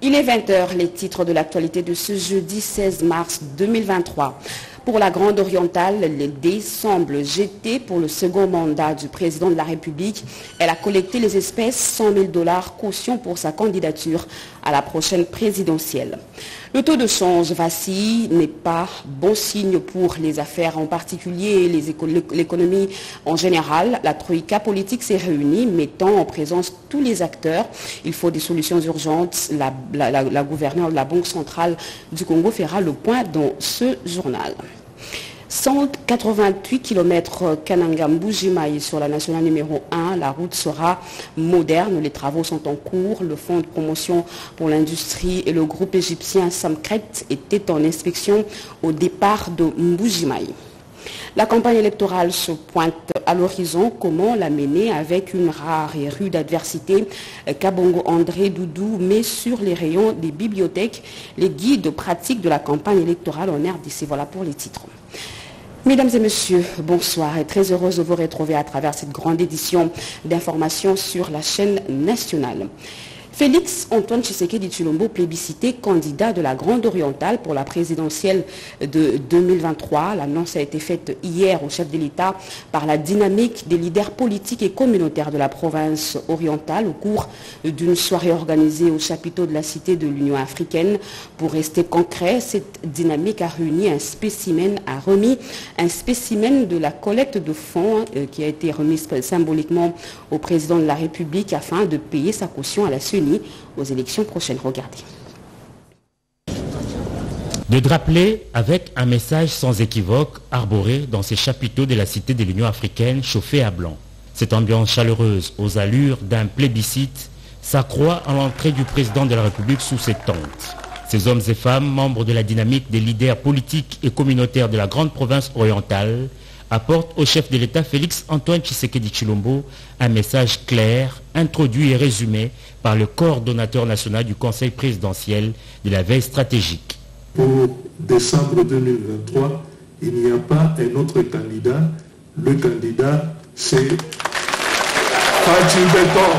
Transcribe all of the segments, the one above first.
Il est 20h, les titres de l'actualité de ce jeudi 16 mars 2023. Pour la Grande Orientale, les dés semblent jetés pour le second mandat du président de la République. Elle a collecté les espèces, 100 000 $ caution pour sa candidature à la prochaine présidentielle. Le taux de change vacille, n'est pas bon signe pour les affaires en particulier et l'économie en général. La troïka politique s'est réunie, mettant en présence tous les acteurs. Il faut des solutions urgentes. La gouverneure de la Banque centrale du Congo fera le point dans ce journal. 188 km Kananga-Mbujimayi sur la nationale numéro 1. La route sera moderne. Les travaux sont en cours. Le fonds de promotion pour l'industrie et le groupe égyptien Samkret étaient en inspection au départ de Mbujimayi. La campagne électorale se pointe à l'horizon. Comment la mener avec une rare et rude adversité? Kabongo André Doudou met sur les rayons des bibliothèques les guides pratiques de la campagne électorale en RDC. Voilà pour les titres. Mesdames et messieurs, bonsoir et très heureuse de vous retrouver à travers cette grande édition d'information sur la chaîne nationale. Félix Antoine Tshisekedi Tshilombo, plébiscité candidat de la Grande Orientale pour la présidentielle de 2023. L'annonce a été faite hier au chef de l'État par la dynamique des leaders politiques et communautaires de la province orientale au cours d'une soirée organisée au chapiteau de la Cité de l'Union africaine. Pour rester concret, cette dynamique a remis un spécimen de la collecte de fonds qui a été remis symboliquement au président de la République afin de payer sa caution à la CENI aux élections prochaines. Regardez. De drapeler avec un message sans équivoque arboré dans ces chapiteaux de la Cité de l'Union africaine chauffée à blanc. Cette ambiance chaleureuse aux allures d'un plébiscite s'accroît à l'entrée du président de la République sous ses tentes. Ces hommes et femmes, membres de la dynamique des leaders politiques et communautaires de la grande province orientale, apporte au chef de l'État Félix Antoine Tshisekedi Tshilombo un message clair, introduit et résumé par le coordonnateur national du Conseil présidentiel de la veille stratégique. Pour décembre 2023, il n'y a pas un autre candidat. Le candidat, c'est Fatou Bekor.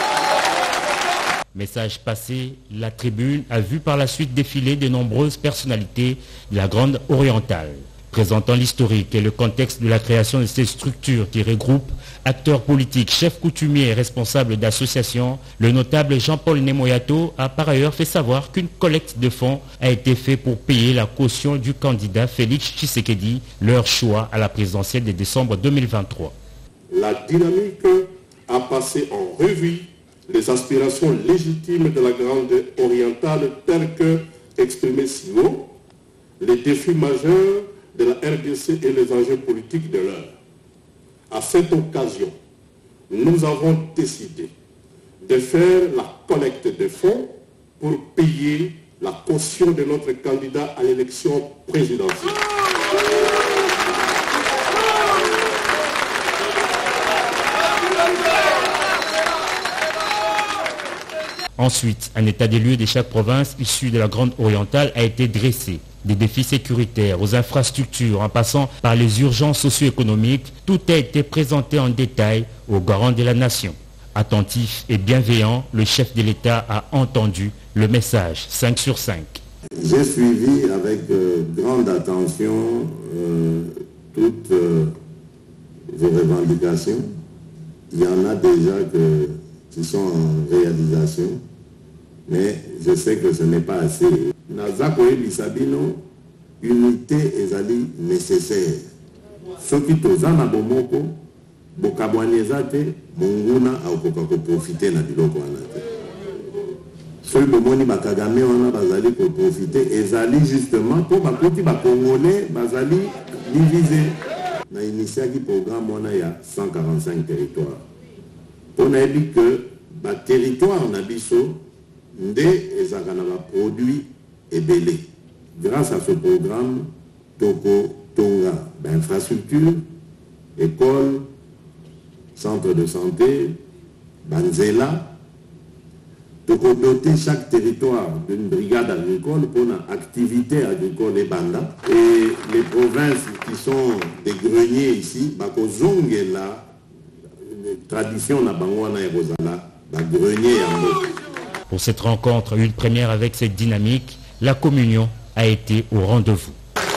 Message passé, la tribune a vu par la suite défiler de nombreuses personnalités de la Grande Orientale, présentant l'historique et le contexte de la création de ces structures qui regroupent acteurs politiques, chefs coutumiers et responsables d'associations. Le notable Jean-Paul Nemoyato a par ailleurs fait savoir qu'une collecte de fonds a été faite pour payer la caution du candidat Félix Tshisekedi, leur choix à la présidentielle de décembre 2023. La dynamique a passé en revue les aspirations légitimes de la Grande Orientale telles que exprimées si haut, les défis majeurs de la RDC et les enjeux politiques de l'heure. À cette occasion, nous avons décidé de faire la collecte de fonds pour payer la caution de notre candidat à l'élection présidentielle. Ensuite, un état des lieux de chaque province issue de la Grande Orientale a été dressé. Des défis sécuritaires aux infrastructures en passant par les urgences socio-économiques, tout a été présenté en détail aux garants de la nation. Attentif et bienveillant, le chef de l'État a entendu le message 5 sur 5. J'ai suivi avec grande attention toutes vos revendications. Il y en a déjà qui sont en réalisation, mais je sais que ce n'est pas assez. Nazakoye Bisabino, unité ezali nécessaire. Soki tozana bomoko, bokabwanezate, monguna akoka ko profiter na biloko wana te. Soki bomoni bakagame wana bazali ko profiter, ezali justement pour bakoti ba congolais bazali divisé. Na initiaki programme wana ya 145 territoires. On a dit que le territoire en Abisso, ndé ezakana ba produit et belé. Grâce à ce programme, Toko Tonga, infrastructure, école, centre de santé, Banzela, Toko doter chaque territoire d'une brigade agricole pour une activité agricole et banda. Et les provinces qui sont des greniers ici, Bakozonge là, tradition na bango na erozala, ba grenier yango. Pour cette rencontre, une première avec cette dynamique, la communion a été au rendez-vous.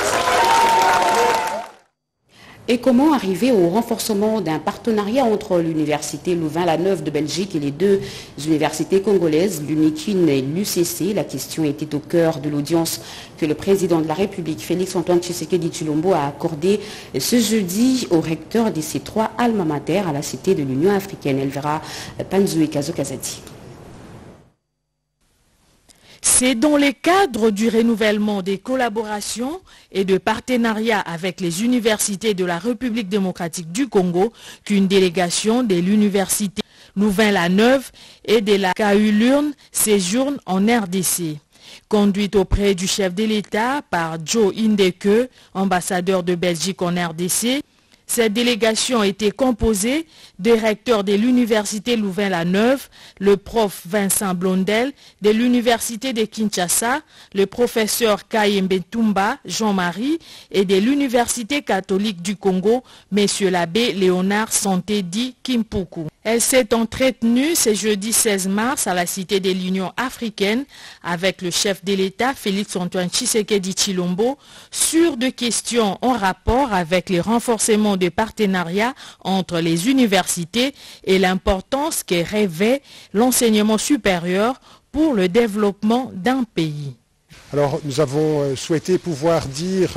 Et comment arriver au renforcement d'un partenariat entre l'université Louvain-la-Neuve de Belgique et les deux universités congolaises, l'UNIKIN et l'UCC? La question était au cœur de l'audience que le président de la République, Félix-Antoine Tshisekedi Tshilombo, a accordé ce jeudi au recteur de ces trois alma mater à la Cité de l'Union africaine. Elle verra Panzou et Kazo Kazadi. C'est dans le cadre du renouvellement des collaborations et de partenariats avec les universités de la République démocratique du Congo qu'une délégation de l'université Louvain-la-Neuve et de la KU Lurne séjourne en RDC. Conduite auprès du chef de l'État par Joe Indeke, ambassadeur de Belgique en RDC, cette délégation était composée des recteurs de l'université Louvain-la-Neuve, le prof Vincent Blondel, de l'université de Kinshasa, le professeur Kayembe Tumba Jean-Marie et de l'université catholique du Congo, monsieur l'abbé Léonard Santé-Di Kimpuku. Elle s'est entretenue ce jeudi 16 mars à la Cité de l'Union africaine avec le chef de l'État Félix-Antoine Tshisekedi Tshilombo sur des questions en rapport avec le renforcement des partenariats entre les universités et l'importance que revêt l'enseignement supérieur pour le développement d'un pays. Alors nous avons souhaité pouvoir dire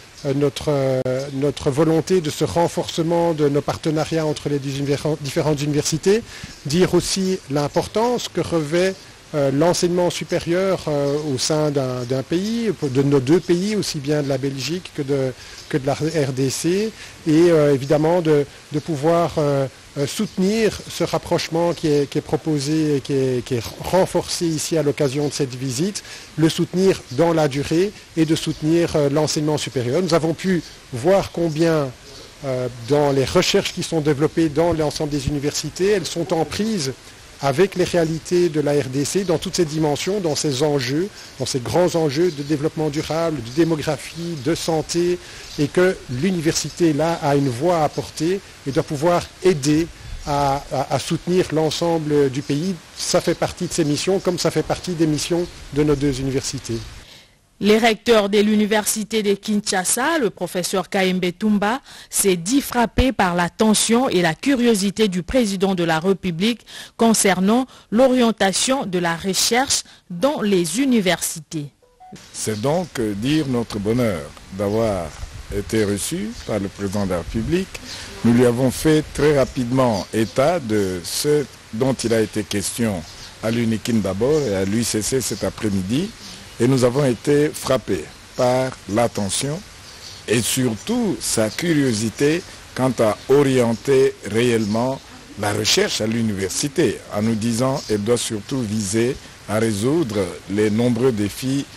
notre volonté de ce renforcement de nos partenariats entre les différentes universités, dire aussi l'importance que revêt l'enseignement supérieur au sein d'un pays, de nos deux pays, aussi bien de la Belgique que de la RDC, et évidemment de pouvoir soutenir ce rapprochement qui est proposé et qui est renforcé ici à l'occasion de cette visite, le soutenir dans la durée et de soutenir l'enseignement supérieur. Nous avons pu voir combien dans les recherches qui sont développées dans l'ensemble des universités, elles sont en prise avec les réalités de la RDC dans toutes ces dimensions, dans ces enjeux, dans ces grands enjeux de développement durable, de démographie, de santé, et que l'université là a une voix à porter et doit pouvoir aider à soutenir l'ensemble du pays. Ça fait partie de ses missions, comme ça fait partie des missions de nos deux universités. Le recteur de l'université de Kinshasa, le professeur Kayembe Tumba, s'est dit frappé par l'attention et la curiosité du président de la République concernant l'orientation de la recherche dans les universités. C'est donc dire notre bonheur d'avoir été reçu par le président de la République. Nous lui avons fait très rapidement état de ce dont il a été question à l'UNIKIN d'abord et à l'UCC cet après-midi. Et nous avons été frappés par l'attention et surtout sa curiosité quant à orienter réellement la recherche à l'université, en nous disant qu'elle doit surtout viser à résoudre les nombreux défis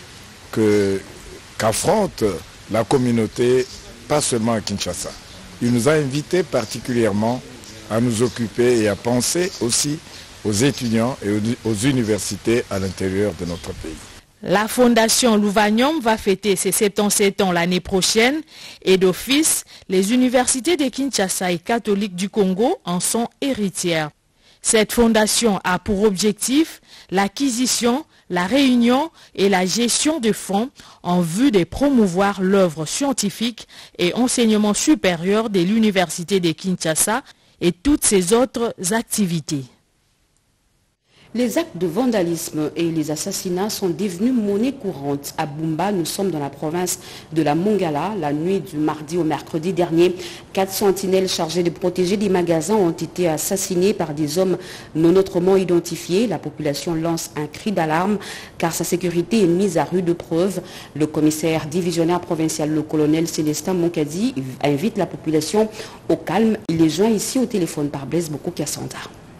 qu'affronte la communauté, pas seulement à Kinshasa. Il nous a invités particulièrement à nous occuper et à penser aussi aux étudiants et aux universités à l'intérieur de notre pays. La fondation Louvagnom va fêter ses 77 ans l'année prochaine et d'office, les universités de Kinshasa et catholiques du Congo en sont héritières. Cette fondation a pour objectif l'acquisition, la réunion et la gestion de fonds en vue de promouvoir l'œuvre scientifique et enseignement supérieur de l'université de Kinshasa et toutes ses autres activités. Les actes de vandalisme et les assassinats sont devenus monnaie courante. À Bumba, nous sommes dans la province de la Mongala. La nuit du mardi au mercredi dernier, 4 sentinelles chargées de protéger des magasins ont été assassinés par des hommes non autrement identifiés. La population lance un cri d'alarme car sa sécurité est mise à rude preuve. Le commissaire divisionnaire provincial, le colonel Célestin Monkadi, invite la population au calme. Il est joint ici au téléphone par Blaise Boko Kassanda.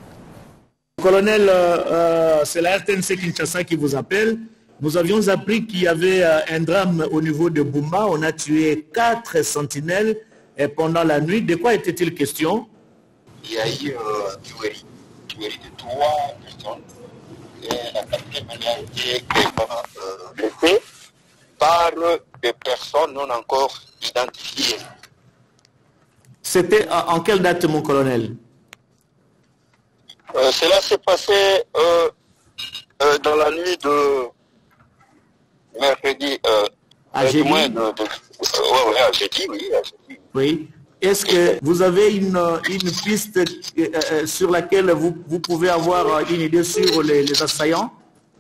Colonel, c'est la RTNC Kinshasa qui vous appelle. Nous avions appris qu'il y avait un drame au niveau de Bumba. On a tué 4 sentinelles pendant la nuit. De quoi était-il question? Il y a eu tuerie de 3 personnes. Et la quatrième a été laissée par des personnes non encore identifiées. C'était en quelle date, mon colonel? Cela s'est passé Dans la nuit de mercredi, à jeudi. À jeudi, oui. Oui. Est-ce que vous avez une piste sur laquelle vous pouvez avoir une idée sur les assaillants?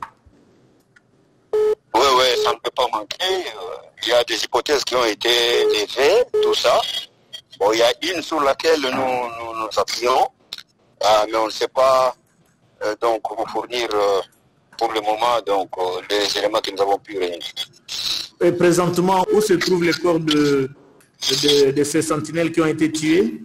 Oui, ça ne peut pas manquer. Il y a des hypothèses qui ont été levées, tout ça. Bon, il y a une sur laquelle nous appuyons, mais on ne sait pas donc vous fournir pour le moment donc les éléments que nous avons pu réunir. Et présentement, où se trouvent les corps de ces sentinelles qui ont été tués?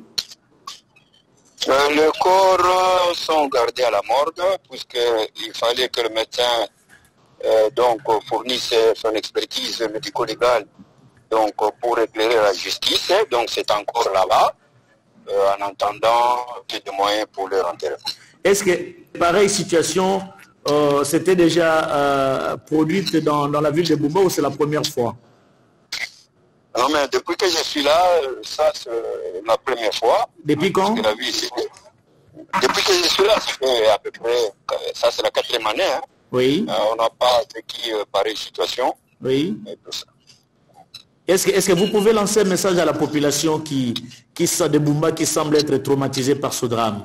Les corps sont gardés à la morgue, puisqu'il fallait que le médecin donc fournisse son expertise médico-légale donc, pour éclairer la justice. Donc c'est encore là-bas, en attendant qu'il y ait des moyens pour leur enterrer. Est-ce que pareille situation s'était déjà produite dans la ville de Bumba ou c'est la première fois? Non, mais depuis que je suis là, ça c'est la première fois. Depuis quand? Depuis que je suis là, ça fait à peu près, ça c'est la 4e année. Hein. Oui. On n'a pas vécu pareille situation. Oui. Est-ce que vous pouvez lancer un message à la population de Bumba qui semble être traumatisée par ce drame?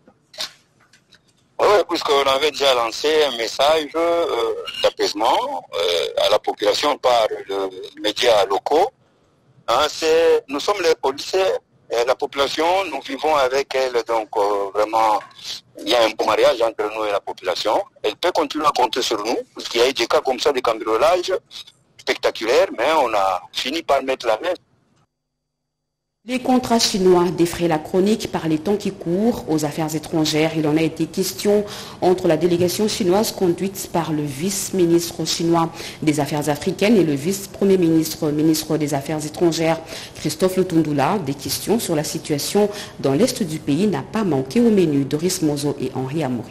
Oui, puisqu'on avait déjà lancé un message d'apaisement à la population par les médias locaux. Hein, nous sommes les policiers, et la population, nous vivons avec elle, donc vraiment, il y a un bon mariage entre nous et la population. Elle peut continuer à compter sur nous, parce qu'il y a eu des cas comme ça de cambriolage spectaculaires, mais on a fini par mettre la main. Les contrats chinois défraient la chronique par les temps qui courent aux affaires étrangères. Il en a été question entre la délégation chinoise conduite par le vice-ministre chinois des Affaires africaines et le vice-premier ministre, ministre des Affaires étrangères, Christophe Lutundula. Des questions sur la situation dans l'est du pays n'a pas manqué au menu. Doris Mozo et Henri Amouri.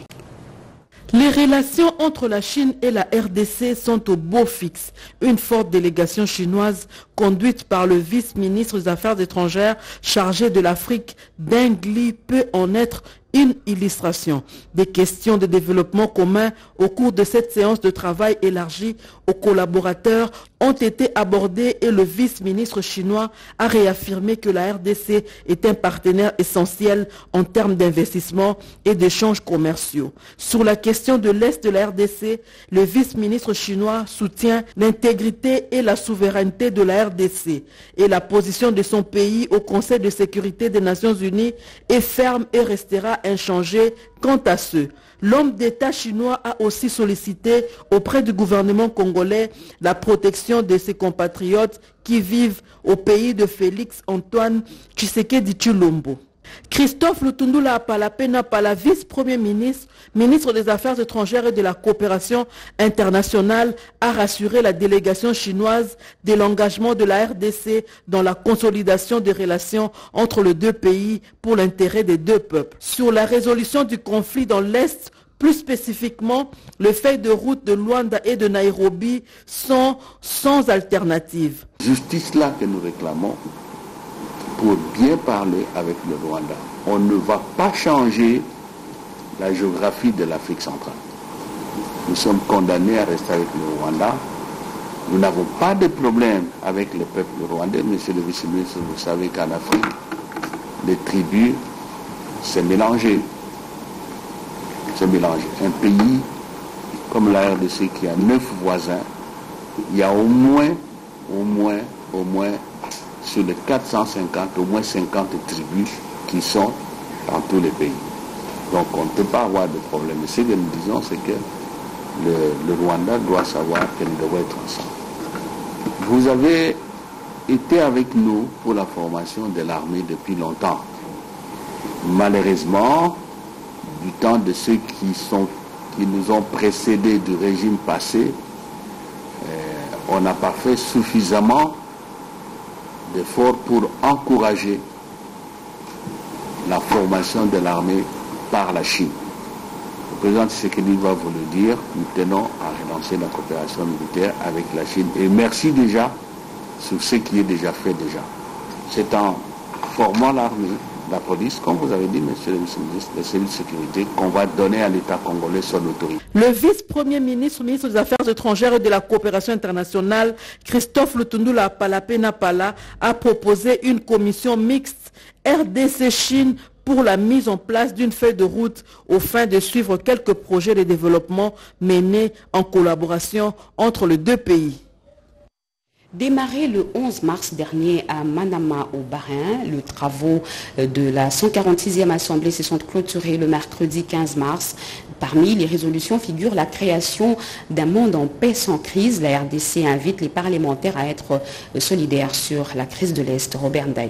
Les relations entre la Chine et la RDC sont au beau fixe. Une forte délégation chinoise conduite par le vice-ministre des Affaires étrangères chargé de l'Afrique, Deng Li, peut en être une illustration. Des questions de développement commun au cours de cette séance de travail élargie aux collaborateurs ont été abordées et le vice-ministre chinois a réaffirmé que la RDC est un partenaire essentiel en termes d'investissement et d'échanges commerciaux. Sur la question de l'Est de la RDC, le vice-ministre chinois soutient l'intégrité et la souveraineté de la RDC et la position de son pays au Conseil de sécurité des Nations Unies est ferme et restera inchangée quant à ce. L'homme d'État chinois a aussi sollicité auprès du gouvernement congolais la protection de ses compatriotes qui vivent au pays de Félix Antoine Tshisekedi Tshilombo. Christophe Lutundula Apalapena Pala, vice-premier ministre, ministre des Affaires étrangères et de la coopération internationale, a rassuré la délégation chinoise de l'engagement de la RDC dans la consolidation des relations entre les deux pays pour l'intérêt des deux peuples. Sur la résolution du conflit dans l'Est, plus spécifiquement, les feuilles de route de Luanda et de Nairobi sont sans alternative. Justice là que nous réclamons, pour bien parler avec le Rwanda. On ne va pas changer la géographie de l'Afrique centrale. Nous sommes condamnés à rester avec le Rwanda. Nous n'avons pas de problème avec le peuple rwandais. Monsieur le vice-ministre, vous savez qu'en Afrique, les tribus se mélangent. Un pays comme la RDC qui a 9 voisins, il y a au moins sur les 450, au moins 50 tribus qui sont dans tous les pays. Donc on ne peut pas avoir de problème. Et ce que nous disons, c'est que le Rwanda doit savoir que nous devons être ensemble. Vous avez été avec nous pour la formation de l'armée depuis longtemps. Malheureusement, du temps de ceux qui nous ont précédés du régime passé, on n'a pas fait suffisamment d'efforts pour encourager la formation de l'armée par la Chine. Le président Tshisekedi va vous le dire, nous tenons à relancer la coopération militaire avec la Chine. Et merci déjà sur ce qui est déjà fait déjà. C'est en formant l'armée, la police, comme vous avez dit, monsieur le ministre, les services de sécurité, qu'on va donner à l'État congolais son autorité. Le vice-premier ministre, ministre des Affaires étrangères et de la coopération internationale, Christophe Lutundula Palapena-Pala, a proposé une commission mixte RDC-Chine pour la mise en place d'une feuille de route aux fins de suivre quelques projets de développement menés en collaboration entre les deux pays. Démarré le 11 mars dernier à Manama au Bahreïn, les travaux de la 146e Assemblée se sont clôturés le mercredi 15 mars. Parmi les résolutions figure la création d'un monde en paix sans crise. La RDC invite les parlementaires à être solidaires sur la crise de l'Est. Robert Ndaï.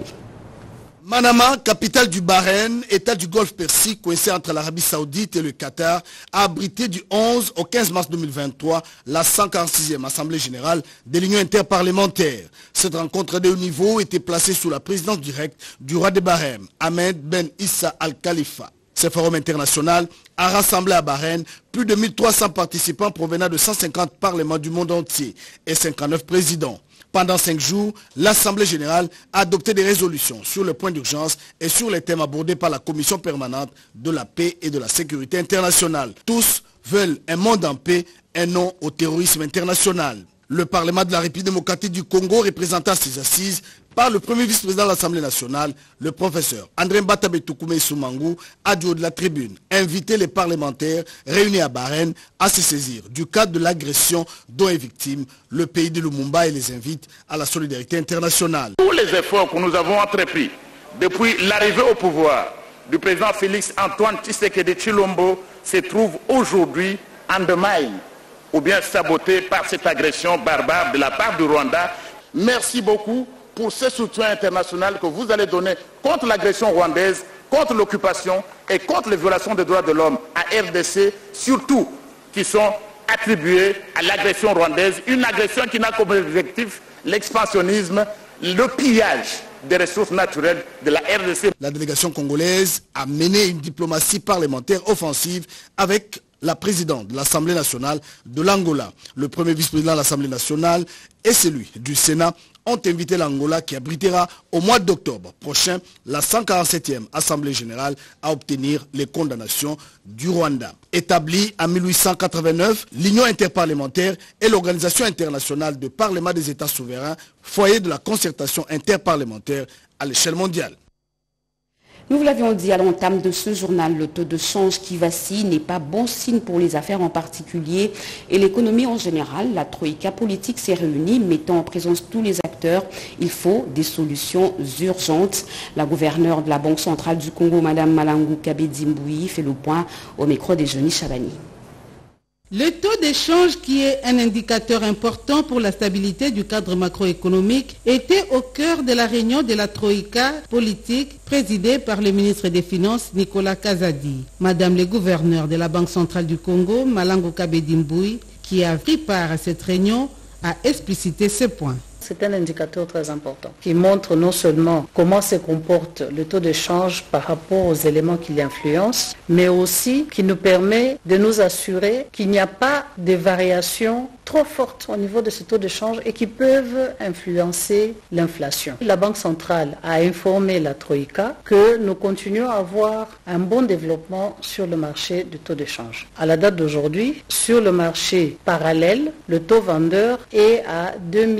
Manama, capitale du Bahreïn, État du Golfe Persique, coincé entre l'Arabie Saoudite et le Qatar, a abrité du 11 au 15 mars 2023 la 146e Assemblée Générale de l'Union interparlementaire. Cette rencontre de haut niveau était placée sous la présidence directe du roi de Bahreïn, Ahmed Ben Issa Al Khalifa. Ce forum international a rassemblé à Bahreïn plus de 1300 participants provenant de 150 parlements du monde entier et 59 présidents. Pendant 5 jours, l'Assemblée générale a adopté des résolutions sur le point d'urgence et sur les thèmes abordés par la Commission permanente de la paix et de la sécurité internationale. Tous veulent un monde en paix et non au terrorisme international. Le Parlement de la République démocratique du Congo, représentant ses assises par le premier vice-président de l'Assemblée nationale, le professeur André Mbatabe Toukoumé Soumangou, a du haut de la tribune invité les parlementaires réunis à Bahreïn à se saisir du cadre de l'agression dont est victime le pays de Lumumba et les invite à la solidarité internationale. Tous les efforts que nous avons entrepris depuis l'arrivée au pouvoir du président Félix Antoine Tshisekedi Tshilombo se trouvent aujourd'hui underminés ou bien sabotés par cette agression barbare de la part du Rwanda. Merci beaucoup pour ce soutien international que vous allez donner contre l'agression rwandaise, contre l'occupation et contre les violations des droits de l'homme à RDC, surtout qui sont attribuées à l'agression rwandaise, une agression qui n'a comme objectif l'expansionnisme, le pillage des ressources naturelles de la RDC. La délégation congolaise a mené une diplomatie parlementaire offensive avec la présidente de l'Assemblée nationale de l'Angola. Le premier vice-président de l'Assemblée nationale et celui du Sénat ont invité l'Angola qui abritera au mois d'octobre prochain la 147e Assemblée générale à obtenir les condamnations du Rwanda. Établie en 1889, l'Union interparlementaire est l'organisation internationale de parlement des États souverains, foyer de la concertation interparlementaire à l'échelle mondiale. Nous vous l'avions dit à l'entame de ce journal, le taux de change qui vacille n'est pas bon signe pour les affaires en particulier et l'économie en général. La troïka politique s'est réunie, mettant en présence tous les acteurs. Il faut des solutions urgentes. La gouverneure de la Banque centrale du Congo, Mme Malangou Kabedi-Mbouyi, fait le point au micro de Johnny Chabani. Le taux d'échange, qui est un indicateur important pour la stabilité du cadre macroéconomique, était au cœur de la réunion de la Troïka politique présidée par le ministre des Finances Nicolas Kazadi. Madame le gouverneur de la Banque centrale du Congo, Malangou Kabedi-Mbouyi, qui a pris part à cette réunion, a explicité ce point. C'est un indicateur très important qui montre non seulement comment se comporte le taux de change par rapport aux éléments qui l'influencent, mais aussi qui nous permet de nous assurer qu'il n'y a pas de variations trop fortes au niveau de ce taux de change et qui peuvent influencer l'inflation. La Banque centrale a informé la Troïka que nous continuons à avoir un bon développement sur le marché du taux de change. À la date d'aujourd'hui, sur le marché parallèle, le taux vendeur est à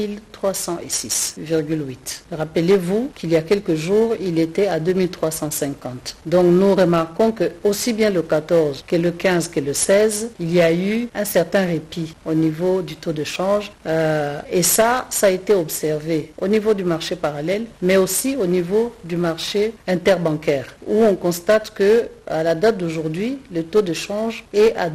2306,8. Rappelez-vous qu'il y a quelques jours, il était à 2350. Donc nous remarquons que aussi bien le 14 que le 15 que le 16, il y a eu un certain répit au niveau du taux de change et ça a été observé au niveau du marché parallèle, mais aussi au niveau du marché interbancaire, où on constate que à la date d'aujourd'hui, le taux de change est à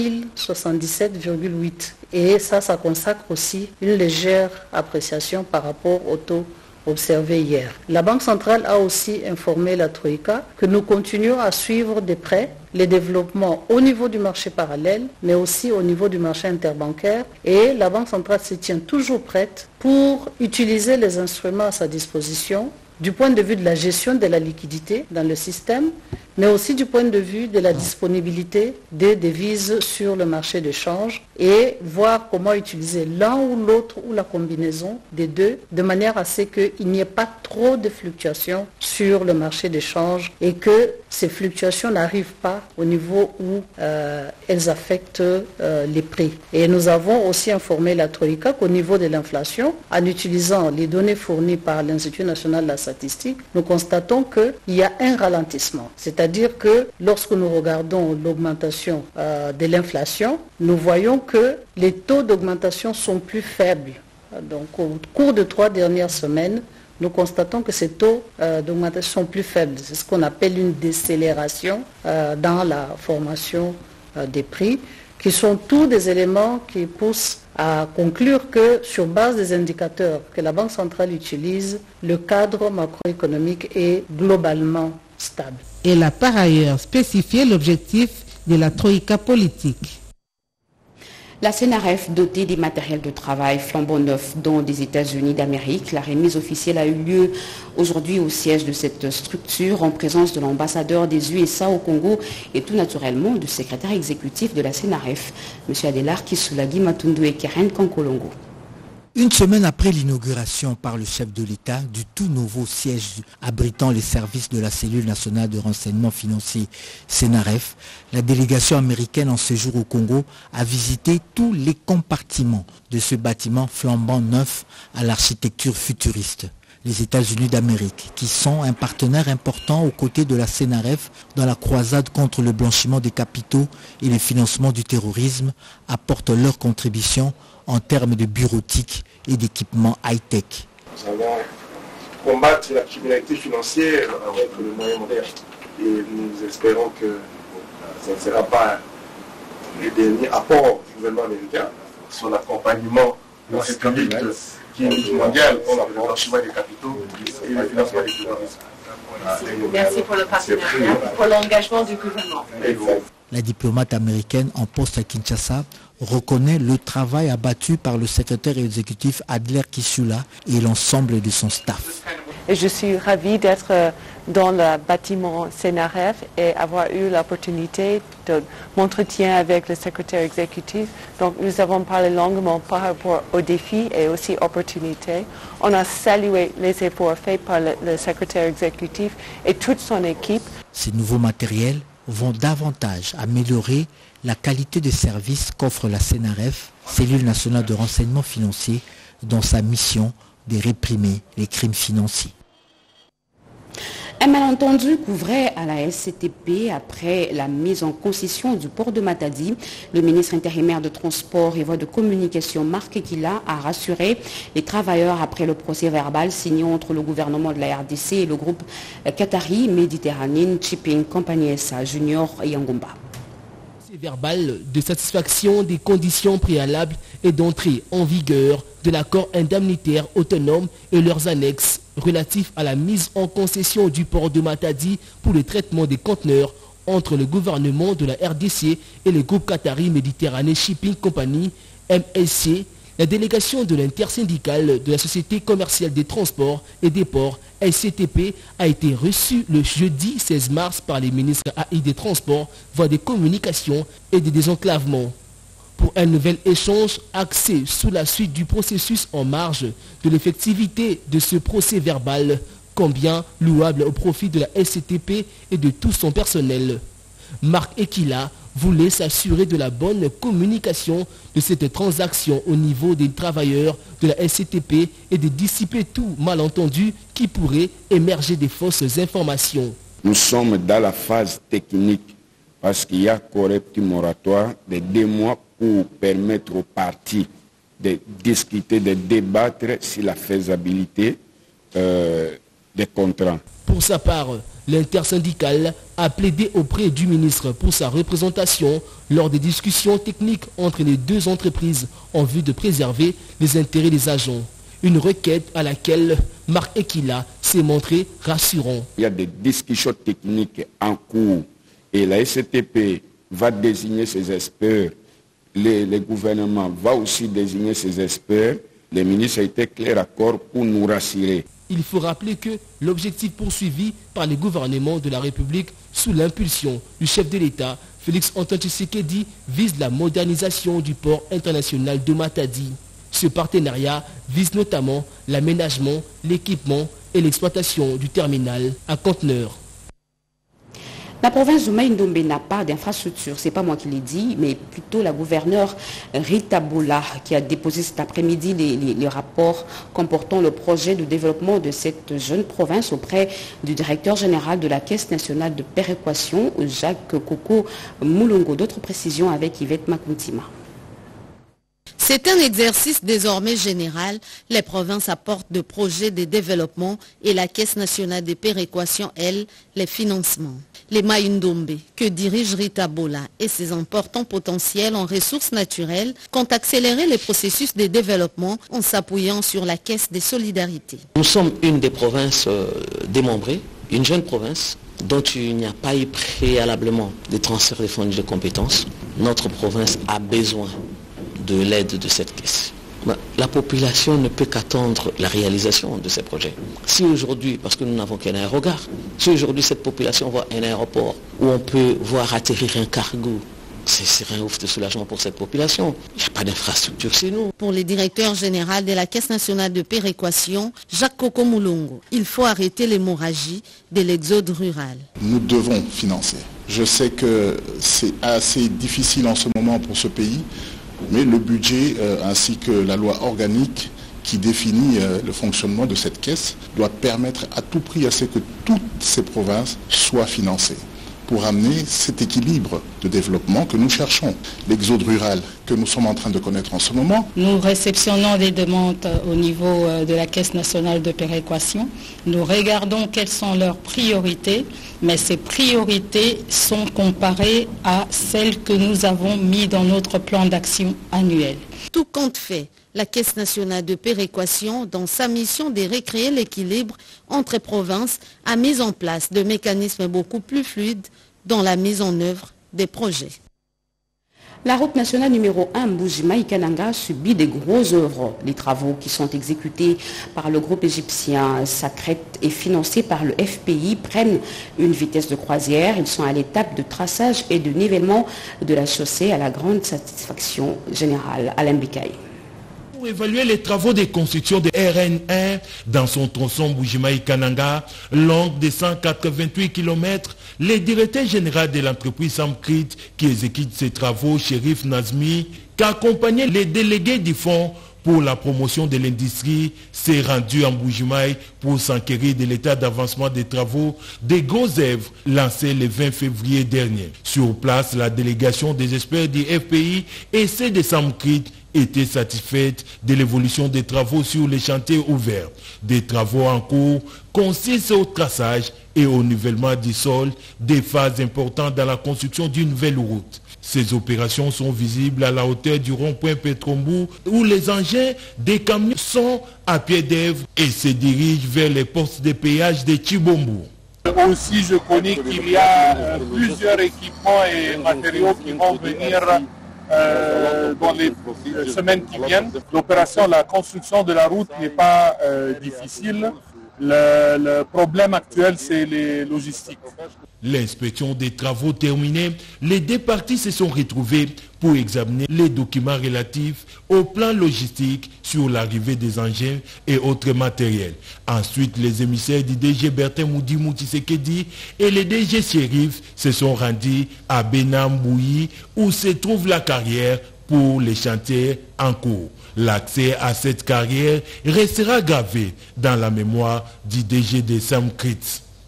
2077,8. Et ça consacre aussi une légère appréciation par rapport au taux observé hier. La Banque centrale a aussi informé la Troïka que nous continuons à suivre de près les développements au niveau du marché parallèle, mais aussi au niveau du marché interbancaire. Et la Banque centrale se tient toujours prête pour utiliser les instruments à sa disposition du point de vue de la gestion de la liquidité dans le système, mais aussi du point de vue de la disponibilité des devises sur le marché de change et voir comment utiliser l'un ou l'autre ou la combinaison des deux de manière à ce qu'il n'y ait pas trop de fluctuations sur le marché de change et que ces fluctuations n'arrivent pas au niveau où elles affectent les prix. Et nous avons aussi informé la Troïka qu'au niveau de l'inflation, en utilisant les données fournies par l'Institut national de la statistique, nous constatons qu'il y a un ralentissement. C'est-à-dire que lorsque nous regardons l'augmentation de l'inflation, nous voyons que les taux d'augmentation sont plus faibles. Donc au cours de 3 dernières semaines, nous constatons que ces taux d'augmentation sont plus faibles. C'est ce qu'on appelle une décélération dans la formation des prix, qui sont tous des éléments qui poussent à conclure que sur base des indicateurs que la Banque centrale utilise, le cadre macroéconomique est globalement stable. Elle a par ailleurs spécifié l'objectif de la Troïka politique. La CNRF dotée des matériels de travail flambant neufs dont des États-Unis d'Amérique. La remise officielle a eu lieu aujourd'hui au siège de cette structure en présence de l'ambassadeur des USA au Congo et tout naturellement du secrétaire exécutif de la CNRF, M. Adelar Kisoulagi Matundu et Keren Kankolongo. Une semaine après l'inauguration par le chef de l'État du tout nouveau siège abritant les services de la cellule nationale de renseignement financier CNRF, la délégation américaine en séjour au Congo a visité tous les compartiments de ce bâtiment flambant neuf à l'architecture futuriste. Les États-Unis d'Amérique, qui sont un partenaire important aux côtés de la CNRF dans la croisade contre le blanchiment des capitaux et le financement du terrorisme, apportent leur contribution en termes de bureautique et d'équipements high-tech. Nous allons combattre la criminalité financière avec le moyen moderne. Et nous espérons que ça ne sera pas le dernier apport du gouvernement américain sur l'accompagnement de cette publique qui est mondiale contre le blanchiment des capitaux et le financement du terrorisme. Merci pour le partenariat, pour l'engagement du gouvernement. La diplomate américaine en poste à Kinshasa reconnaît le travail abattu par le secrétaire exécutif Adler Kisula et l'ensemble de son staff. Et je suis ravie d'être dans le bâtiment CNRF et avoir eu l'opportunité de m'entretien avec le secrétaire exécutif. Donc nous avons parlé longuement par rapport aux défis et aussi opportunités. On a salué les efforts faits par le secrétaire exécutif et toute son équipe. Ces nouveaux matériels vont davantage améliorer la qualité de service qu'offre la CNRF, cellule nationale de renseignement financier, dans sa mission de réprimer les crimes financiers. Un malentendu couvrait à la SCTP après la mise en concession du port de Matadi. Le ministre intérimaire de Transport et Voies de Communication, Marc Ekila, a rassuré les travailleurs après le procès verbal signé entre le gouvernement de la RDC et le groupe Qatari Mediterranean Shipping Company SA Junior Yangomba. Verbal de satisfaction des conditions préalables et d'entrée en vigueur de l'accord indemnitaire autonome et leurs annexes relatifs à la mise en concession du port de Matadi pour le traitement des conteneurs entre le gouvernement de la RDC et le groupe Qatari Mediterranean Shipping Company, MSC. La délégation de l'intersyndicale de la Société commerciale des transports et des ports, SCTP, a été reçue le jeudi 16 mars par les ministres AI des Transports, Voies des Communications et des Désenclavements. Pour un nouvel échange axé sous la suite du processus en marge de l'effectivité de ce procès verbal, combien louable au profit de la SCTP et de tout son personnel. Marc Ekila voulait s'assurer de la bonne communication de cette transaction au niveau des travailleurs de la SCTP et de dissiper tout malentendu qui pourrait émerger des fausses informations. Nous sommes dans la phase technique parce qu'il y a correctif moratoire de 2 mois pour permettre aux parties de discuter, de débattre sur la faisabilité des contrats. Pour sa part, l'intersyndicale a plaidé auprès du ministre pour sa représentation lors des discussions techniques entre les deux entreprises en vue de préserver les intérêts des agents. Une requête à laquelle Marc Ekila s'est montré rassurant. Il y a des discussions techniques en cours et la SCTP va désigner ses experts. Le gouvernement va aussi désigner ses experts. Le ministre a été clair accord pour nous rassurer. Il faut rappeler que l'objectif poursuivi par les gouvernements de la République sous l'impulsion du chef de l'État, Félix Antoine Tshisekedi, vise la modernisation du port international de Matadi. Ce partenariat vise notamment l'aménagement, l'équipement et l'exploitation du terminal à conteneurs. La province de Maïndombe n'a pas d'infrastructure, c'est pas moi qui l'ai dit, mais plutôt la gouverneure Rita Bola qui a déposé cet après-midi les rapports comportant le projet de développement de cette jeune province auprès du directeur général de la Caisse nationale de péréquation, Jacques Koko Moulongo. D'autres précisions avec Yvette Makuntima. C'est un exercice désormais général. Les provinces apportent de projets de développement et la Caisse nationale de péréquation, elle, les financements. Les Maïndombe, que dirige Rita Bola, et ses importants potentiels en ressources naturelles, comptent accélérer les processus de développement en s'appuyant sur la Caisse des solidarités. Nous sommes une des provinces démembrées, une jeune province dont il n'y a pas eu préalablement de transfert des fonds de compétences. Notre province a besoin de l'aide de cette caisse. La population ne peut qu'attendre la réalisation de ces projets. Si aujourd'hui, parce que nous n'avons qu'un aérogare, si aujourd'hui cette population voit un aéroport où on peut voir atterrir un cargo, c'est un ouf de soulagement pour cette population. Il n'y a pas d'infrastructure chez nous. Pour le directeur général de la Caisse nationale de péréquation, Jacques Koko Moulongo, il faut arrêter l'hémorragie de l'exode rural. Nous devons financer. Je sais que c'est assez difficile en ce moment pour ce pays, mais le budget ainsi que la loi organique qui définit le fonctionnement de cette caisse doit permettre à tout prix à ce que toutes ces provinces soient financées pour amener cet équilibre de développement que nous cherchons. L'exode rural que nous sommes en train de connaître en ce moment. Nous réceptionnons des demandes au niveau de la Caisse nationale de péréquation. Nous regardons quelles sont leurs priorités, mais ces priorités sont comparées à celles que nous avons mises dans notre plan d'action annuel. Tout compte fait, la Caisse nationale de péréquation, dans sa mission de recréer l'équilibre entre provinces, a mis en place des mécanismes beaucoup plus fluides dans la mise en œuvre des projets. La route nationale numéro 1 Mbuji-Mayi-Kananga subit des gros œuvres. Les travaux qui sont exécutés par le groupe égyptien Sacret et financés par le FPI prennent une vitesse de croisière. Ils sont à l'étape de traçage et de nivellement de la chaussée à la grande satisfaction générale. Alain Bikaï. Pour évaluer les travaux de construction de RN1 dans son tronçon Mbuji-Mayi-Kananga, long de 188 km, le directeur général de l'entreprise Samkrit qui exécute ces travaux, Chérif Nazmi, qui a accompagné les délégués du fonds pour la promotion de l'industrie, s'est rendu en Mbuji-Mayi pour s'enquérir de l'état d'avancement des travaux des grosses œuvres lancés le 20 février dernier. Sur place, la délégation des experts du FPI et ceux de Samkrit était satisfaite de l'évolution des travaux sur les chantiers ouverts. Des travaux en cours consistent au traçage et au nivellement du sol, des phases importantes dans la construction d'une nouvelle route. Ces opérations sont visibles à la hauteur du rond-point Petrombu où les engins des camions sont à pied d'œuvre et se dirigent vers les postes de péage de Chibombo. Aussi, je connais qu'il y a plusieurs équipements et matériaux qui vont venir dans les semaines qui viennent. L'opération, la construction de la route n'est pas difficile. Le problème actuel, c'est les logistiques. L'inspection des travaux terminée, les deux parties se sont retrouvées pour examiner les documents relatifs au plan logistique sur l'arrivée des engins et autres matériels. Ensuite, les émissaires du DG Bertin Moudi Moutisekedi et les DG Chérif se sont rendus à Benambouyi où se trouve la carrière pour les chantiers en cours. L'accès à cette carrière restera gravé dans la mémoire du DG de Samkrit.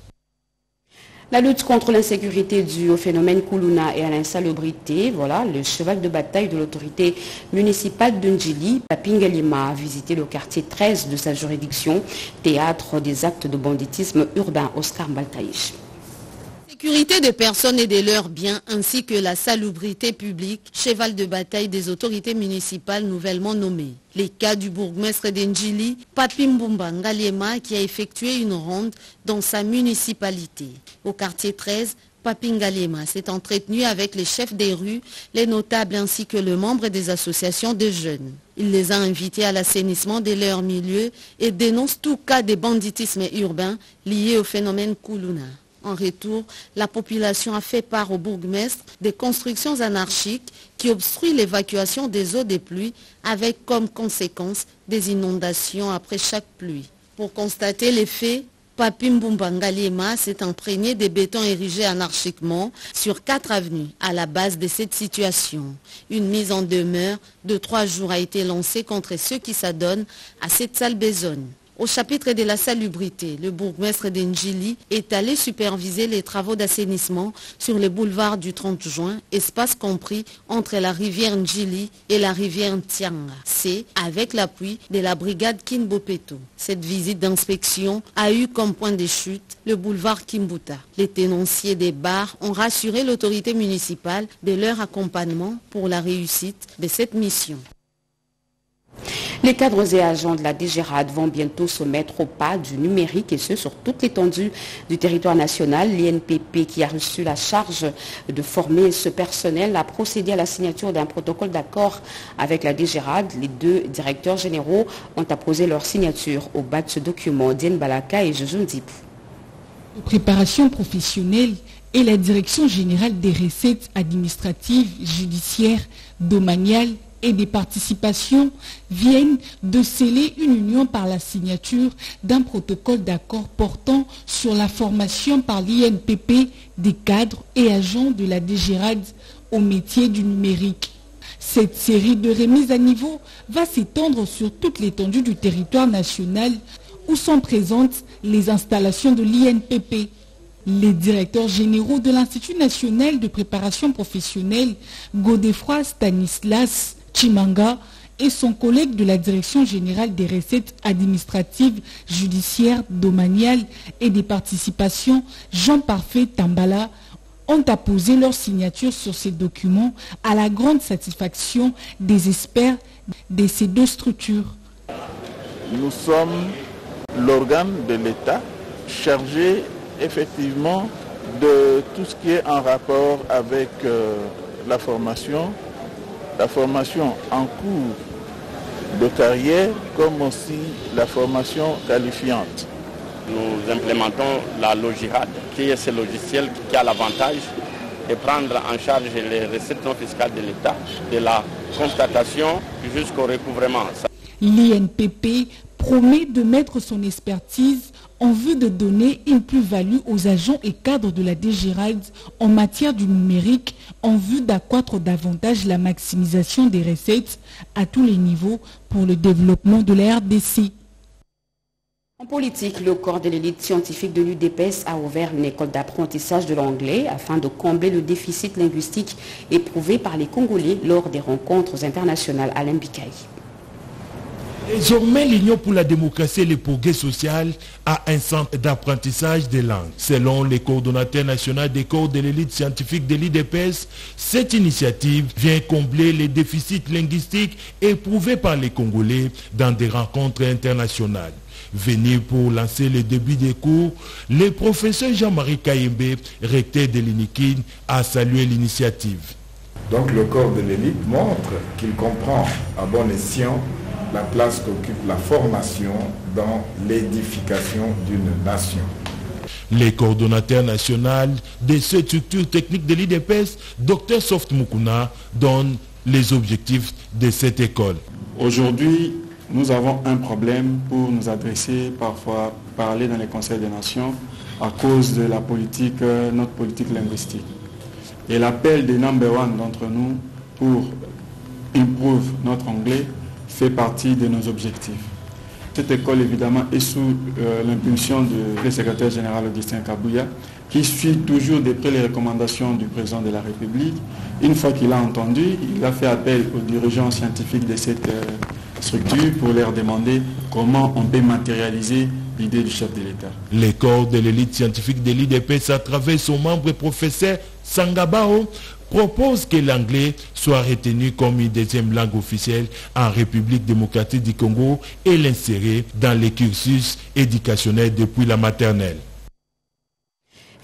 La lutte contre l'insécurité due au phénomène Koulouna et à l'insalubrité, voilà, le cheval de bataille de l'autorité municipale de Ndjili, Papingalima, a visité le quartier 13 de sa juridiction, théâtre des actes de banditisme urbain. Oscar Baltaïch. Sécurité des personnes et de leurs biens ainsi que la salubrité publique, cheval de bataille des autorités municipales nouvellement nommées. Les cas du bourgmestre d'Ndjili, Papimbumba Ngaliema, qui a effectué une ronde dans sa municipalité. Au quartier 13, Papingalema s'est entretenu avec les chefs des rues, les notables ainsi que les membres des associations de jeunes. Il les a invités à l'assainissement de leur milieu et dénonce tout cas de banditisme urbain lié au phénomène Koulouna. En retour, la population a fait part au bourgmestre des constructions anarchiques qui obstruent l'évacuation des eaux des pluies avec comme conséquence des inondations après chaque pluie. Pour constater les faits, Papi Mboumbanga Liema s'est imprégné des bétons érigés anarchiquement sur 4 avenues à la base de cette situation. Une mise en demeure de 3 jours a été lancée contre ceux qui s'adonnent à cette sale besogne. Au chapitre de la salubrité, le bourgmestre d'Ndjili est allé superviser les travaux d'assainissement sur le boulevard du 30 juin, espace compris entre la rivière Ndjili et la rivière Ntianga. C'est avec l'appui de la brigade Kinbopeto. Cette visite d'inspection a eu comme point de chute le boulevard Kimbuta. Les tenanciers des bars ont rassuré l'autorité municipale de leur accompagnement pour la réussite de cette mission. Les cadres et agents de la DGRAD vont bientôt se mettre au pas du numérique et ce sur toute l'étendue du territoire national. L'INPP qui a reçu la charge de former ce personnel a procédé à la signature d'un protocole d'accord avec la DGRAD. Les 2 directeurs généraux ont apposé leur signature au bas de ce document. Diane Balaka et Jojo Ndipou. Préparation professionnelle et la Direction générale des recettes administratives, judiciaires, domaniales et des participations viennent de sceller une union par la signature d'un protocole d'accord portant sur la formation par l'INPP des cadres et agents de la DGRAD au métier du numérique. Cette série de remises à niveau va s'étendre sur toute l'étendue du territoire national où sont présentes les installations de l'INPP. Les directeurs généraux de l'Institut national de préparation professionnelle, Godefroy Stanislas Chimanga, et son collègue de la Direction générale des recettes administratives, judiciaires, domaniales et des participations, Jean-Parfait Tambala, ont apposé leur signature sur ces documents à la grande satisfaction des experts de ces 2 structures. Nous sommes l'organe de l'État chargé effectivement de tout ce qui est en rapport avec la formation en cours de carrière, comme aussi la formation qualifiante. Nous implémentons la Logirad, qui est ce logiciel qui a l'avantage de prendre en charge les recettes non fiscales de l'État, de la constatation jusqu'au recouvrement. L'INPP promet de mettre son expertise en vue de donner une plus-value aux agents et cadres de la DGRAD en matière du numérique, en vue d'accroître davantage la maximisation des recettes à tous les niveaux pour le développement de la RDC. En politique, le corps de l'élite scientifique de l'UDPS a ouvert une école d'apprentissage de l'anglais afin de combler le déficit linguistique éprouvé par les Congolais lors des rencontres internationales à l'Ambikaï. Désormais, l'Union pour la démocratie et le progrès social a un centre d'apprentissage des langues. Selon le coordonnateur national des corps de l'élite scientifique de l'IDPS, cette initiative vient combler les déficits linguistiques éprouvés par les Congolais dans des rencontres internationales. Venu pour lancer le début des cours, le professeur Jean-Marie Kayembe, recteur de l'INIKIN, a salué l'initiative. Donc le corps de l'élite montre qu'il comprend à bon escient la place qu'occupe la formation dans l'édification d'une nation. Le coordonnateur national de cette structure technique de l'IDPS, Dr Soft Mukuna, donne les objectifs de cette école. Aujourd'hui, nous avons un problème pour nous adresser, parfois parler dans les conseils des nations à cause de la politique, notre politique linguistique. Et l'appel des number one d'entre nous pour improve notre anglais fait partie de nos objectifs. Cette école, évidemment, est sous l'impulsion du secrétaire général Augustin Kabouya, qui suit toujours de près les recommandations du président de la République. Une fois qu'il a entendu, il a fait appel aux dirigeants scientifiques de cette structure pour leur demander comment on peut matérialiser l'idée du chef de l'État. Les corps de l'élite scientifique de l'IDPS, à travers son membre professeur Sangabao, propose que l'anglais soit retenu comme une deuxième langue officielle en République démocratique du Congo et l'insérer dans les cursus éducationnels depuis la maternelle.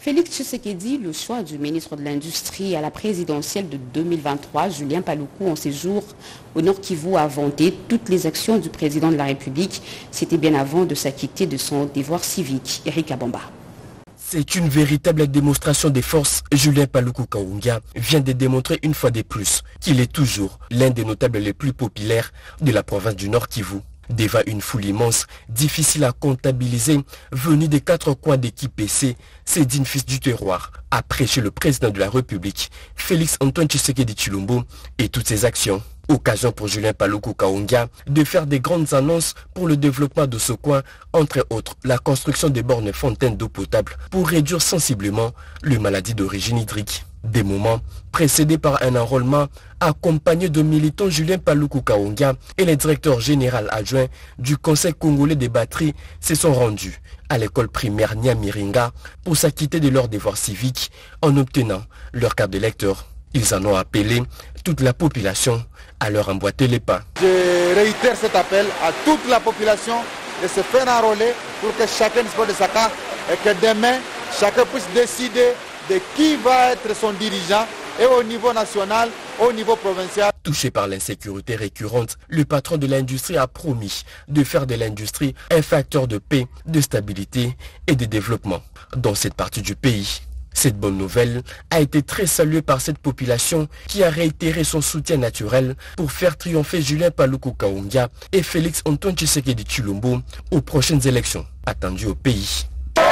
Félix Tshisekedi, le choix du ministre de l'Industrie à la présidentielle de 2023, Julien Paluku, en séjour au Nord Kivu, a vanté toutes les actions du président de la République. C'était bien avant de s'acquitter de son devoir civique. Eric Abamba. C'est une véritable démonstration des forces. Julien Paluku Kahungia vient de démontrer une fois de plus qu'il est toujours l'un des notables les plus populaires de la province du Nord Kivu. Devant une foule immense, difficile à comptabiliser, venue des 4 coins d'équipe PC, Cédine, fils du terroir, a prêché le président de la République, Félix Antoine Tshisekedi Tshilombo, et toutes ses actions. Occasion pour Julien Paluku Kahungia de faire des grandes annonces pour le développement de ce coin, entre autres la construction des bornes fontaines d'eau potable pour réduire sensiblement les maladies d'origine hydrique. Des moments précédés par un enrôlement accompagné de militants. Julien Paluku Kahungia et le directeur général adjoint du Conseil congolais des batteries se sont rendus à l'école primaire Nyamiringa pour s'acquitter de leurs devoirs civiques en obtenant leur carte d'électeur. Ils en ont appelé toute la population à leur emboîter les pas. Je réitère cet appel à toute la population de se faire enrôler pour que chacun dispose de sa carte et que demain, chacun puisse décider de qui va être son dirigeant, et au niveau national, au niveau provincial. Touché par l'insécurité récurrente, le patron de l'industrie a promis de faire de l'industrie un facteur de paix, de stabilité et de développement dans cette partie du pays. Cette bonne nouvelle a été très saluée par cette population qui a réitéré son soutien naturel pour faire triompher Julien Paluku Kahungia et Félix Antoine Tshisekedi Tshilombo aux prochaines élections attendues au pays.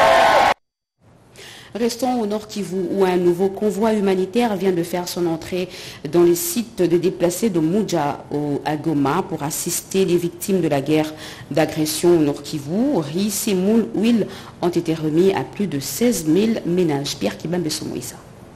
Restons au Nord Kivu où un nouveau convoi humanitaire vient de faire son entrée dans les sites de déplacés de Muja à Goma pour assister les victimes de la guerre d'agression au Nord Kivu. Riz, semoule, huile ont été remis à plus de 16 000 ménages. Pierre Kibambe Somoïsa.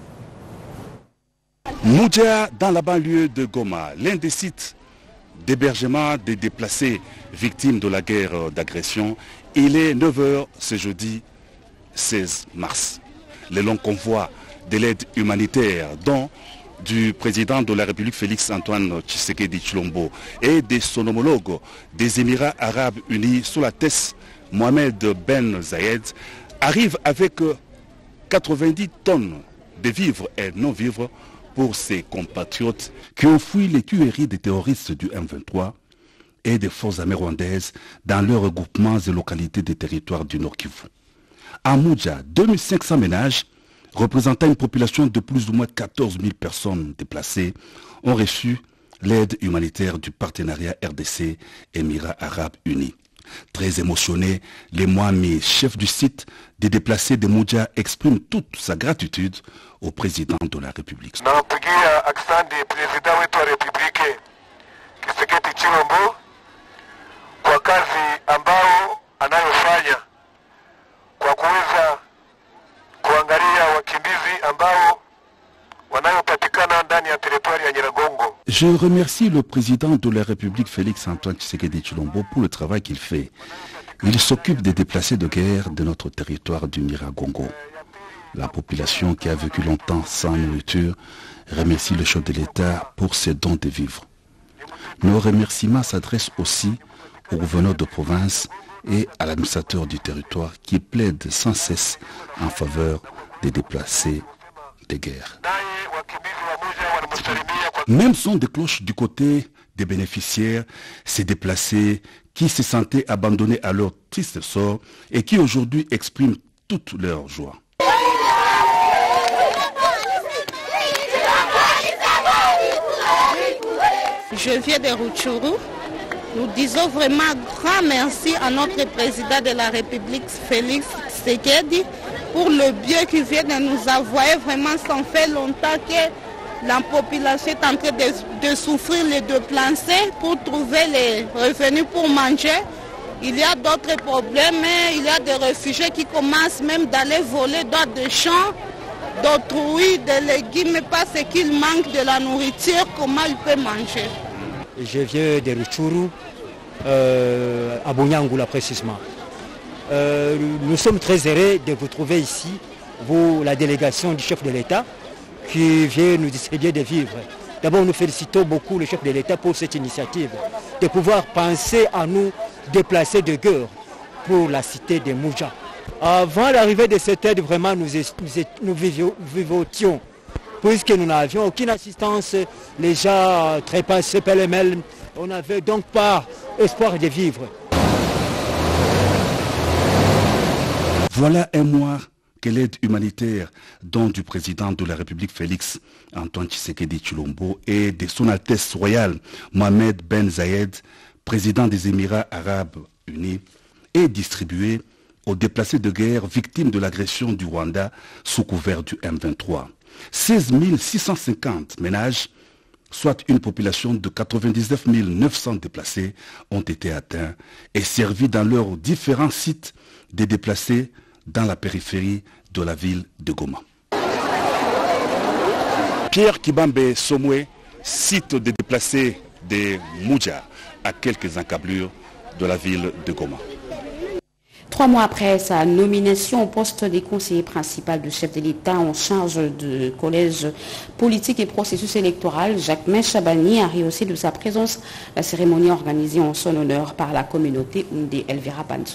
Muja dans la banlieue de Goma, l'un des sites d'hébergement des déplacés victimes de la guerre d'agression. Il est 9h ce jeudi 16 mars. Le long convoi de l'aide humanitaire dont du président de la République Félix Antoine Tshisekedi Tshilombo et de son homologue des Émirats Arabes Unis sous la tête Mohamed Ben Zayed arrive avec 90 tonnes de vivres et non-vivres pour ses compatriotes qui ont fui les tueries des terroristes du M23 et des forces armées rwandaises dans leurs regroupements et localités des territoires du Nord Kivu. À Muja, 2500 ménages, représentant une population de plus ou moins 14 000 personnes déplacées, ont reçu l'aide humanitaire du partenariat RDC Émirats Arabes Unis. Très émotionné, les Mohamed, chef du site des déplacés de Muja, exprime toute sa gratitude au président de la République. kwa kuweza kuangalia wakimbizi ambao wanayopatikana ndani ya territoire ya Nyiragongo. Je remercie le président de la République Félix Antoine Tshisekedi Tshilombo pour le travail qu'il fait. Il s'occupe des déplacés de guerre de notre territoire du Nyiragongo. La population qui a vécu longtemps sans nourriture remercie le chef de l'État pour ses dons de vivres. Nos remerciements s'adressent aussi aux gouverneurs de province et à l'administrateur du territoire qui plaide sans cesse en faveur des déplacés de guerre. Même son de cloche du côté des bénéficiaires, ces déplacés qui se sentaient abandonnés à leur triste sort et qui aujourd'hui expriment toute leur joie. Je viens de Rutshuru. Nous disons vraiment grand merci à notre président de la République, Félix Tshisekedi, pour le bien qu'il vient de nous envoyer. Vraiment, ça fait longtemps que la population est en train de souffrir les déplacés pour trouver les revenus pour manger. Il y a d'autres problèmes, il y a des réfugiés qui commencent même d'aller voler dans des champs, d'autrui, des légumes, parce qu'il manque de la nourriture, comment il peut manger. Je viens de Rutshuru, à Bonyangula précisément. Nous sommes très heureux de vous trouver ici, vous, la délégation du chef de l'État, qui vient nous distribuer des vivres. D'abord, nous félicitons beaucoup le chef de l'État pour cette initiative, de pouvoir penser à nous déplacer de guerre pour la cité de Muja. Avant l'arrivée de cette aide, vraiment, nous vivotions. Puisque nous n'avions aucune assistance, les gens trépassaient pêle-mêle, on n'avait donc pas espoir de vivre. Voilà un mois que l'aide humanitaire dont du président de la République Félix Antoine Tshisekedi Tshilombo et de son Altesse royale Mohamed Ben Zayed, président des Émirats arabes unis, est distribuée aux déplacés de guerre victimes de l'agression du Rwanda sous couvert du M23. 16 650 ménages, soit une population de 99 900 déplacés, ont été atteints et servis dans leurs différents sites des déplacés dans la périphérie de la ville de Goma. Pierre Kibambe Somwe, site des déplacés de Moudja, à quelques encablures de la ville de Goma. 3 mois après sa nomination au poste des conseillers principal du chef de l'État en charge du collège politique et processus électoral, Jacquemain Chabani a rehaussé de sa présence la cérémonie organisée en son honneur par la communauté Oundé Elvira Banzo.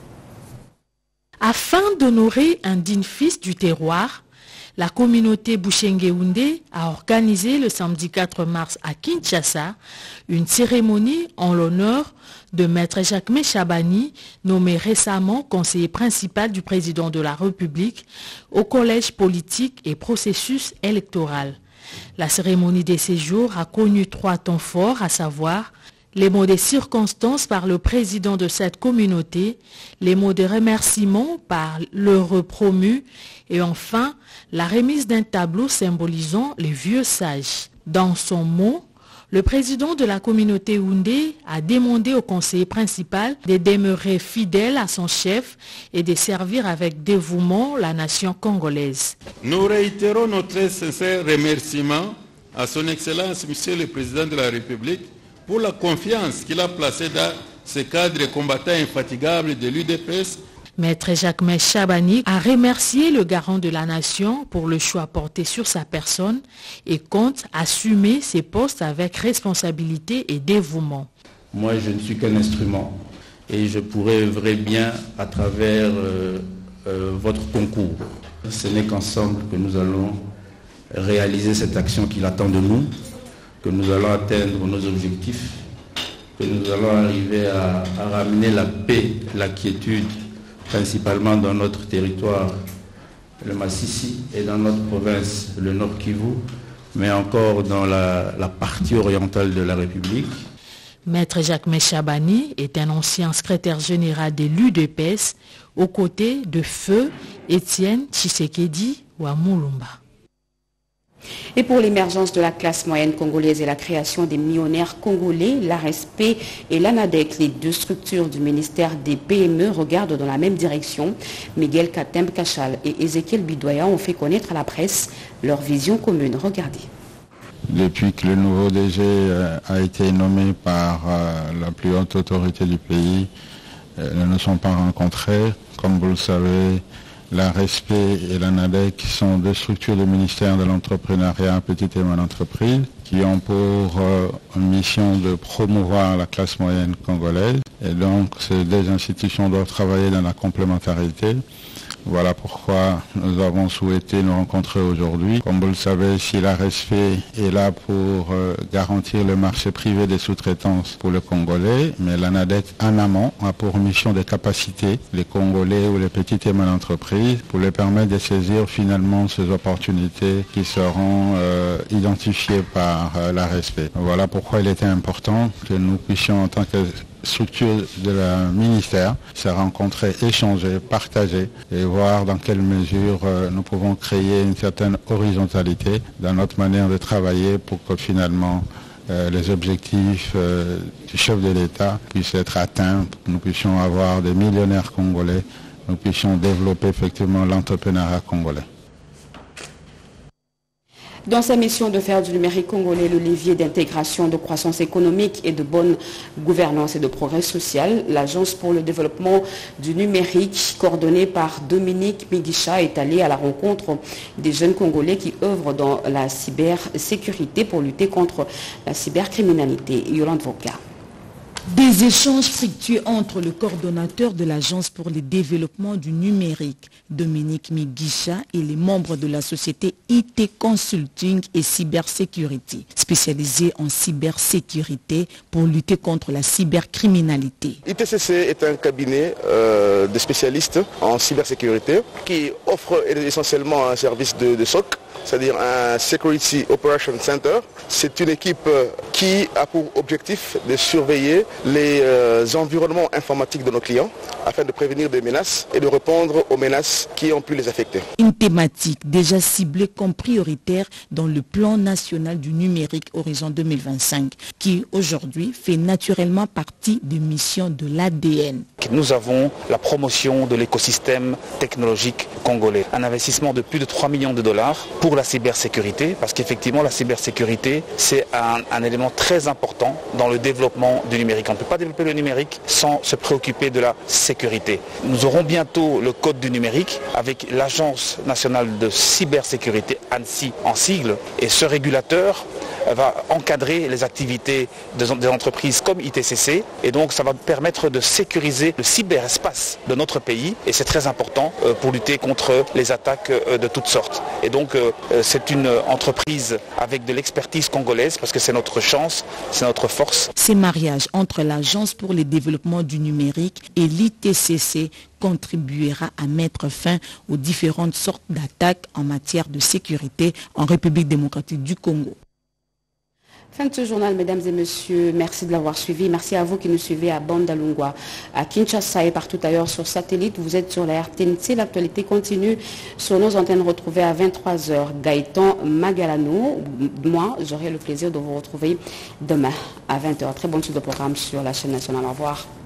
Afin d'honorer un digne fils du terroir, la communauté Bouchenge Oundé a organisé le samedi 4 mars à Kinshasa une cérémonie en l'honneur de Maître Jacquemain Chabani, nommé récemment conseiller principal du président de la République au collège politique et processus électoral. La cérémonie des séjours a connu 3 temps forts, à savoir les mots des circonstances par le président de cette communauté, les mots de remerciement par l'heureux promu et enfin la remise d'un tableau symbolisant les vieux sages. Dans son mot, le président de la communauté Oundé a demandé au conseiller principal de demeurer fidèle à son chef et de servir avec dévouement la nation congolaise. Nous réitérons notre sincère remerciement à son Excellence, Monsieur le Président de la République, pour la confiance qu'il a placée dans ce cadre combattant infatigable de l'UDPS. Maître Jacquemain Chabani a remercié le garant de la nation pour le choix porté sur sa personne et compte assumer ses postes avec responsabilité et dévouement. Moi, je ne suis qu'un instrument et je pourrais œuvrer bien à travers votre concours. Ce n'est qu'ensemble que nous allons réaliser cette action qu'il attend de nous, que nous allons atteindre nos objectifs, que nous allons arriver à ramener la paix, la quiétude, principalement dans notre territoire, le Massissi, et dans notre province, le Nord Kivu, mais encore dans la partie orientale de la République. Maître Jacquemain Chabani est un ancien secrétaire général de l'UDPS, aux côtés de Feu Étienne Tshisekedi Wamulumba. Et pour l'émergence de la classe moyenne congolaise et la création des millionnaires congolais, l'ARSP et l'ANADEC, les 2 structures du ministère des PME, regardent dans la même direction. Miguel Katembe Kachal et Ezekiel Bidoya ont fait connaître à la presse leur vision commune. Regardez. Depuis que le nouveau DG a été nommé par la plus haute autorité du pays, nous ne sommes pas rencontrés. Comme vous le savez, l'ARSP et l'ANADEC sont 2 structures du ministère de l'entrepreneuriat, petite et moyenne entreprise, qui ont pour mission de promouvoir la classe moyenne congolaise. Et donc, ces 2 institutions doivent travailler dans la complémentarité. Voilà pourquoi nous avons souhaité nous rencontrer aujourd'hui. Comme vous le savez, si l'ARSP est là pour garantir le marché privé des sous-traitances pour le Congolais, mais l'ANADEC en amont a pour mission de capaciter les Congolais ou les petites et moyennes entreprises pour les permettre de saisir finalement ces opportunités qui seront identifiées par l'ARSP. Voilà pourquoi il était important que nous puissions en tant que structure de la ministère se rencontrer, échanger, partager et voir dans quelle mesure nous pouvons créer une certaine horizontalité dans notre manière de travailler pour que finalement les objectifs du chef de l'État puissent être atteints, que nous puissions avoir des millionnaires congolais, nous puissions développer effectivement l'entrepreneuriat congolais. Dans sa mission de faire du numérique congolais le levier d'intégration, de croissance économique et de bonne gouvernance et de progrès social, l'Agence pour le développement du numérique, coordonnée par Dominique Migisha, est allée à la rencontre des jeunes Congolais qui œuvrent dans la cybersécurité pour lutter contre la cybercriminalité. Yolande Voka. Des échanges fructueux entre le coordonnateur de l'Agence pour le développement du numérique, Dominique Miguicha, et les membres de la société IT Consulting et Cybersécurité, spécialisée en cybersécurité pour lutter contre la cybercriminalité. ITCC est un cabinet de spécialistes en cybersécurité qui offre essentiellement un service de SOC, c'est-à-dire un Security Operation Center. C'est une équipe qui a pour objectif de surveiller les environnements informatiques de nos clients afin de prévenir des menaces et de répondre aux menaces qui ont pu les affecter. Une thématique déjà ciblée comme prioritaire dans le plan national du numérique Horizon 2025 qui aujourd'hui fait naturellement partie des missions de l'ADN. Nous avons la promotion de l'écosystème technologique congolais. Un investissement de plus de 3 millions de dollars pour la cybersécurité, parce qu'effectivement la cybersécurité c'est un élément très important dans le développement du numérique. On ne peut pas développer le numérique sans se préoccuper de la sécurité. Nous aurons bientôt le code du numérique avec l'Agence nationale de cybersécurité, ANSSI en sigle, et ce régulateur va encadrer les activités des entreprises comme ITCC et donc ça va permettre de sécuriser le cyberespace de notre pays et c'est très important pour lutter contre les attaques de toutes sortes. Et donc c'est une entreprise avec de l'expertise congolaise parce que c'est notre chance, c'est notre force. Ces mariages entre l'Agence pour le développement du numérique et l'ITCC contribuera à mettre fin aux différentes sortes d'attaques en matière de sécurité en République démocratique du Congo. Fin de ce journal, mesdames et messieurs. Merci de l'avoir suivi. Merci à vous qui nous suivez à Bandalungwa, à Kinshasa et partout ailleurs sur satellite. Vous êtes sur la RTNC. L'actualité continue sur nos antennes retrouvées à 23h. Gaëtan Magalano. Moi, j'aurai le plaisir de vous retrouver demain à 20h. Très bonne suite de programme sur la chaîne nationale. Au revoir.